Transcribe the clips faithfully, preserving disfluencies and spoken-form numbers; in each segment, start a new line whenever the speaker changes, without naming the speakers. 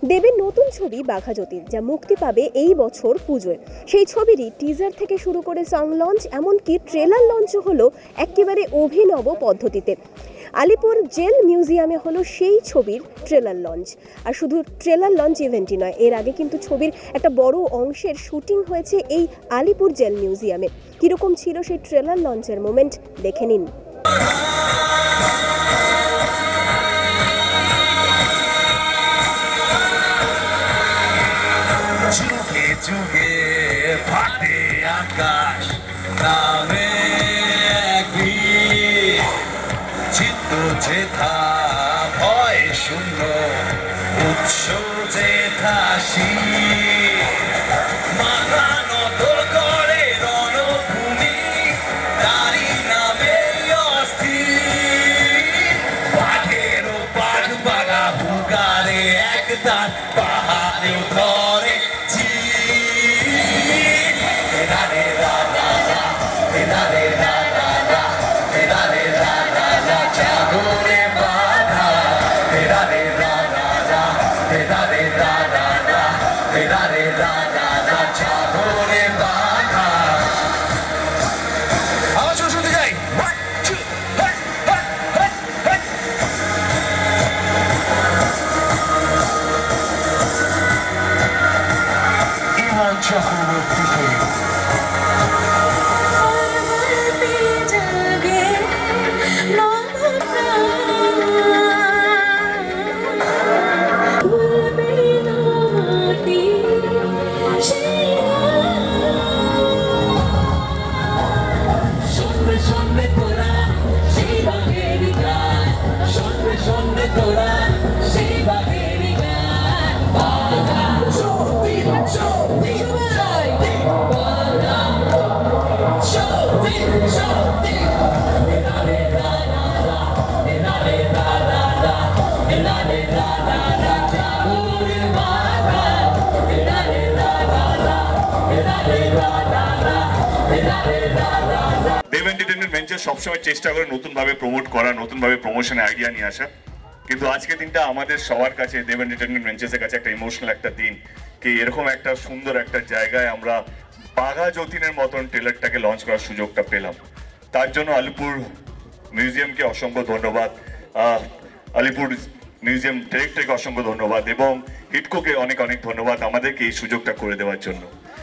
দেবের নতুন ছবি বাঘা যতীন যা মুক্তি পাবে এই বছর পুজোয়, সেই ছবিরই টিজার থেকে শুরু করে সং লঞ্চ এমনকি ট্রেলার লঞ্চও হলো একেবারে অভিনব পদ্ধতিতে। আলিপুর জেল মিউজিয়ামে হলো সেই ছবির ট্রেলার লঞ্চ। আর শুধু ট্রেলার লঞ্চ ইভেন্টই নয়, এর আগে কিন্তু ছবির একটা বড় অংশের শুটিং হয়েছে এই আলিপুর জেল মিউজিয়ামে। কীরকম ছিল সেই ট্রেলার লঞ্চের মোমেন্ট দেখে নিন।
যুগে ফাটে আকাশ নামে চিত্ত যেথা ভয় শূন্য উৎস যেথাসি মাথা নত করে রণভূমি তারি নামে অস্থির পাঠেরও পাঠ বাগা হুগারে একদান পাহাড়ে ধরে
সবসময় চেষ্টা করে নতুন ভাবে প্রমোট করা, নতুন ভাবে প্রমোশনের আইডিয়া নিয়ে আসা। কিন্তু আজকে দিনটা আমাদের সবার কাছে দেব এন্টারটেইনমেন্ট ভেঞ্চার্সের কাছে একটা ইমোশনাল একটা দিন, কি এরকম একটা সুন্দর একটা জায়গায় আমরা বাঘা যতীনের মতন ট্রেলারটাকে লঞ্চ করার সুযোগটা পেলাম। তার জন্য আলিপুর মিউজিয়ামকে অসংখ্য ধন্যবাদ, আলিপুর মিউজিয়াম ডিরেক্টরকে অসংখ্য ধন্যবাদ এবং হিটকোকে অনেক অনেক ধন্যবাদ আমাদেরকে এই সুযোগটা করে দেওয়ার জন্য।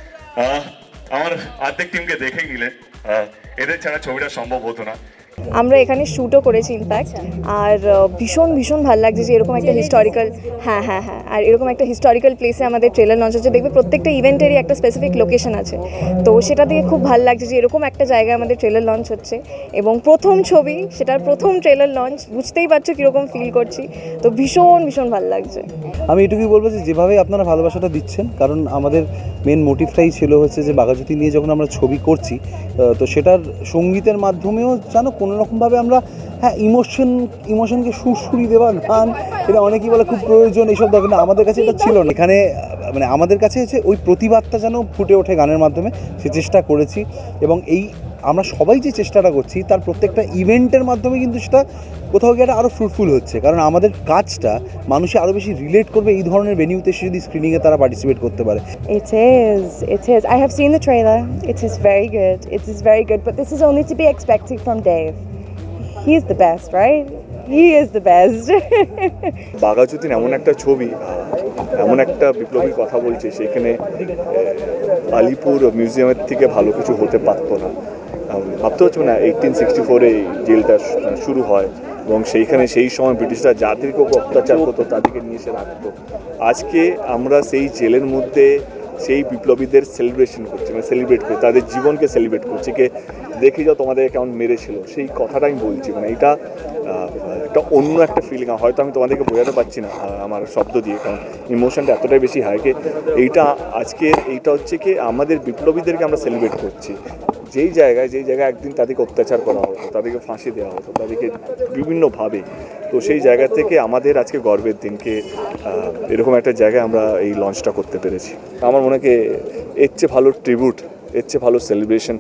আমার আর্ধেক টিমকে দেখেই নিলে এদের ছাড়া ছবিটা সম্ভব হতো না।
আমরা এখানে শ্যুটও করেছি ইনফ্যাক্ট, আর ভীষণ ভীষণ ভালো লাগছে যে এরকম একটা হিস্টোরিক্যাল হ্যাঁ হ্যাঁ হ্যাঁ আর এরকম একটা হিস্টোরিক্যাল প্লেসে আমাদের ট্রেলার লঞ্চ হচ্ছে। দেখবে প্রত্যেকটা ইভেন্টেরই একটা স্পেসিফিক লোকেশন আছে, তো সেটা দিয়ে খুব ভালো লাগছে যে এরকম একটা জায়গায় আমাদের ট্রেলার লঞ্চ হচ্ছে এবং প্রথম ছবি, সেটার প্রথম ট্রেলার লঞ্চ, বুঝতেই পারছো কীরকম ফিল করছি। তো ভীষণ ভীষণ ভালো লাগছে।
আমি এটুকুই বলবো যে যেভাবে আপনারা ভালোবাসাটা দিচ্ছেন, কারণ আমাদের মেন মোটিভটাই ছিল হচ্ছে যে বাঘা যতীন নিয়ে যখন আমরা ছবি করছি, তো সেটার সঙ্গীতের মাধ্যমেও যেন কোনোরকমভাবে আমরা হ্যাঁ ইমোশন ইমোশনকে সুরসুরি দেওয়া গান, এটা অনেকেই বলে খুব প্রয়োজন, এইসব দরকার না। আমাদের কাছে এটা ছিল না। এখানে মানে আমাদের কাছে হচ্ছে ওই প্রতিবাদটা যেন ফুটে ওঠে গানের মাধ্যমে, সে চেষ্টা করেছি। এবং এই আমরা সবাই যে চেষ্টাটা করছি তার প্রত্যেকটা ইভেন্টের মাধ্যমে কিন্তু সেটা কোথাও গিয়ে আরও ফ্রুটফুল হচ্ছে, কারণ আমাদের কাজটা মানুষে আরও বেশি রিলেট করবে এই ধরনের ভেনিউতে যদি স্ক্রিনিংয়ে তারা পার্টিসিপেট করতে পারে।
It is, it is. I have seen the trailer. It is very good. It is very good. But this is only to be expected from Dave. He is the best, right? He is the best.
Bagha Jatin এমন একটা ছবি, এমন একটা বিপ্লবীর কথা বলছে, সেখানে আলিপুর মিউজিয়ামের থেকে ভালো কিছু হতে পারতো না। ভাবতে হচ্ছে না এইটিন সিক্সটি ফোরে জেলটা শুরু হয় এবং সেইখানে সেই সময় ব্রিটিশরা যাদেরকে অত্যাচার করতো তাদেরকে নিয়ে এসে রাখতো। আজকে আমরা সেই জেলের মধ্যে সেই বিপ্লবীদের সেলিব্রেশন করছি, মানে সেলিব্রেট করি, তাদের জীবনকে সেলিব্রেট করছি, কে দেখে যাও তোমাদের কেমন মেরেছিল, সেই কথাটা আমি বলছি। মানে এটা একটা অন্য একটা ফিলিং, হয়তো আমি তোমাদেরকে বোঝাতে পারছি না আমার শব্দ দিয়ে, কারণ ইমোশনটা এতটাই বেশি হাই। কে এইটা আজকে এইটা হচ্ছে কি আমাদের বিপ্লবীদেরকে আমরা সেলিব্রেট করছি, যেই জায়গায় যেই জায়গায় একদিন তাদেরকে অত্যাচার করা হতো, তাদেরকে ফাঁসি দেওয়া হতো, তাদেরকে বিভিন্নভাবে। তো সেই জায়গা থেকে আমাদের আজকে গর্বের দিনকে এরকম একটা জায়গায় আমরা এই লঞ্চটা করতে পেরেছি। আমার মনে হয় এর চেয়ে ভালো ট্রিবিউট, এর চেয়ে ভালো সেলিব্রেশন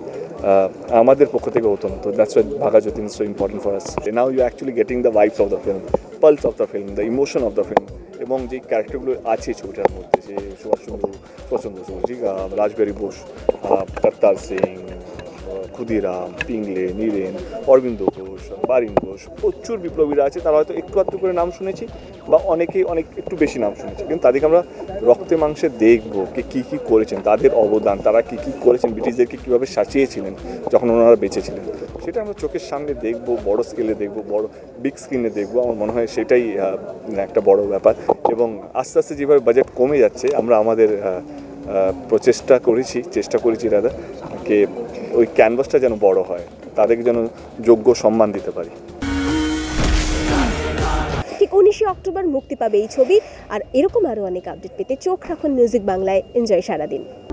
আমাদের পক্ষ থেকে হতো না। তো that's why Bagha Jatin is so important for us. Now you actually getting the vibes of the film. Pulse of the film, the emotion of the film, এবং যে ক্যারেক্টারগুলো আছে ছবিটার মধ্যে, যে সুভাষচন্দ্র সুভাষচন্দ্র বসু, রাজবিহারী বোস, কর্তার সিং, ক্ষুদিরাম, পিংলে, নীরেন, অরবিন্দ ঘোষ, বারিন ঘোষ, প্রচুর বিপ্লবীরা আছে। তারা হয়তো একটু আধটু করে নাম শুনেছি বা অনেকেই অনেক একটু বেশি নাম শুনেছি, কিন্তু তাদেরকে আমরা রক্তে মাংসে দেখবো কে কী কী করেছেন, তাদের অবদান, তারা কী কী করেছেন, ব্রিটিশদেরকে কীভাবে সাঁচিয়েছিলেন যখন ওনারা বেঁচে ছিলেন, সেটা আমরা চোখের সামনে দেখবো, বড় স্কেলে দেখবো, বড় বিগ স্ক্রিনে দেখবো। আমার মনে হয় সেটাই একটা বড় ব্যাপার। এবং আস্তে আস্তে যেভাবে বাজেট কমে যাচ্ছে, আমরা আমাদের প্রচেষ্টা করেছি চেষ্টা করেছি দাদা কে ওই ক্যানভাসটা যেন বড় হয়, তাদেরকে যেন যোগ্য সম্মান দিতে পারি।
ঠিক উনিশে অক্টোবর মুক্তি পাবে এই ছবি। আর এরকম আরও অনেক আপডেট পেতে চোখ রাখুন মিউজিক বাংলায়। এনজয় সারাদিন।